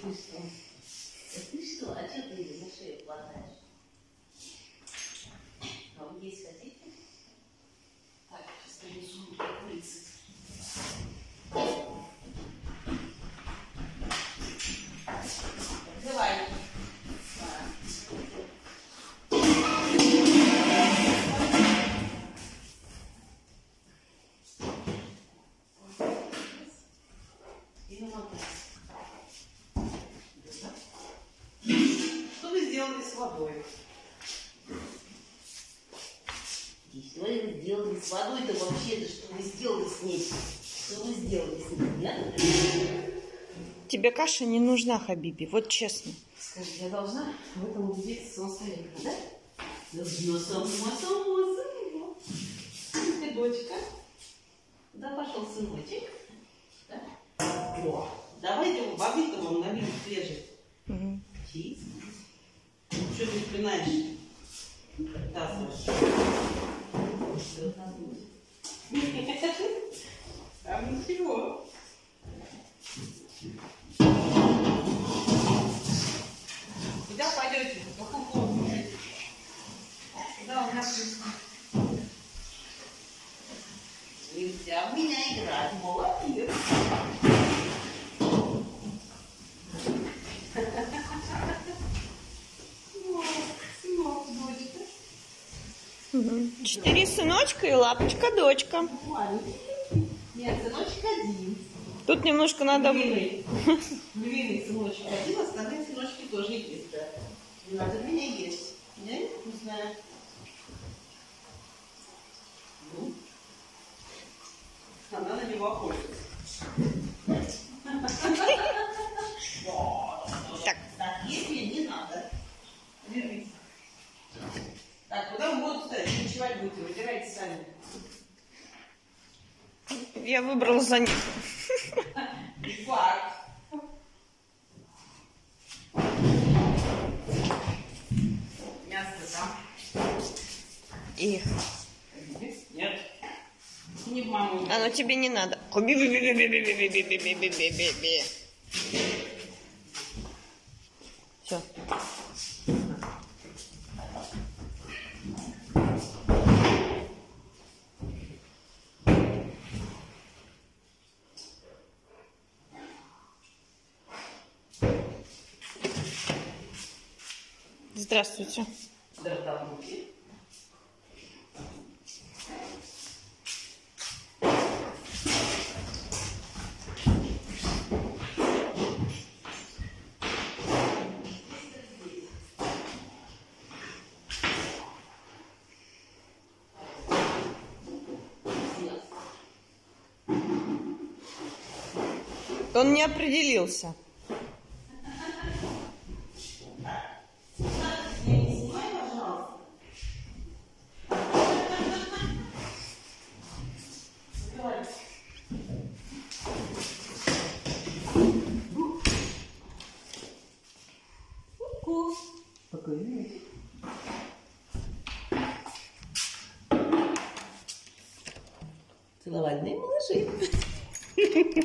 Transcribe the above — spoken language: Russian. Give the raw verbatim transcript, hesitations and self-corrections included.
ты что? Ты что? А что ты за шею хватаешь? А вы есть хотите? Так, сейчас принесу курицы. Открывай. Что вы сделали с водой? Что вы сделали с водой-то вообще-то? Что вы сделали с ней? Что вы сделали с ней? Нет? Тебе каша не нужна, Хабиби, вот честно. Скажи, я должна в этом убедиться самостоятельно, да? Да, само, само, само, само. Ты дочка. Да, пошел сыночек. Да? О, давайте воды-то вам налью свежей. Угу. Чисто. Что ты вспоминаешь? Да, Саша. Там ничего. Куда пойдете? По кухню. Куда у нас происходит? Нельзя в меня играть. Молодец. Сынок, дочка. Угу. Четыре сыночка и лапочка-дочка. Маленький. Нет, сыночек один. Тут немножко надо... Львиный. Львиный сыночек один, остальные сыночки тоже есть, да. Надо у меня есть. Нет? Не знаю. Ну. Она на него охотится. Так. Так, есть мне не надо. Вернись. Так, куда вы будете ставить? Ночевать будете, выбирайте сами. Я выбрала за них. Не факт. Мясо там. И... Нет. Не в маму. Оно тебе не надо. Все. Здравствуйте. Здравствуйте. Он не определился. Целовальные малыши.